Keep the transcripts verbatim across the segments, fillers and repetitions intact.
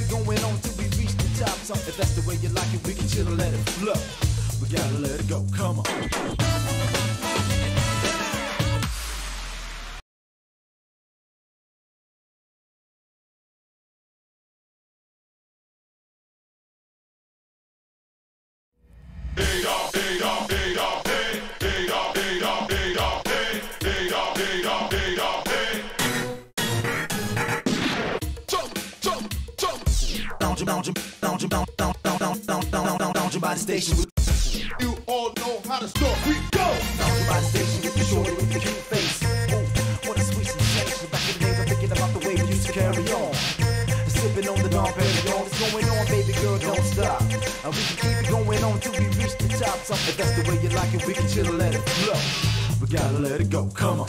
going on till we reach the top. So if that's the way you like it, we can chill and let it flow. We gotta let it go, come on. By the station, you all know how to start. We go. Down by the station with the shorty with the cute face. Ooh, what a sweet sensation. Back in the days, I'm thinking about the way we used to carry on. Sipping on the Dom Perignon. It's going on, baby girl, don't stop. And we can keep it going on till we reach the top. So if that's the way you like it, we can chill and let it flow. We gotta let it go, come on.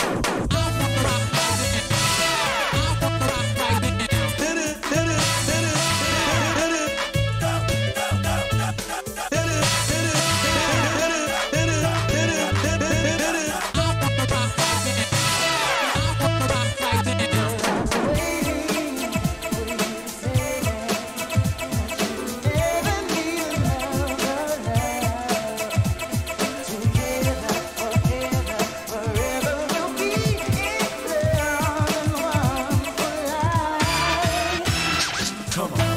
Come on.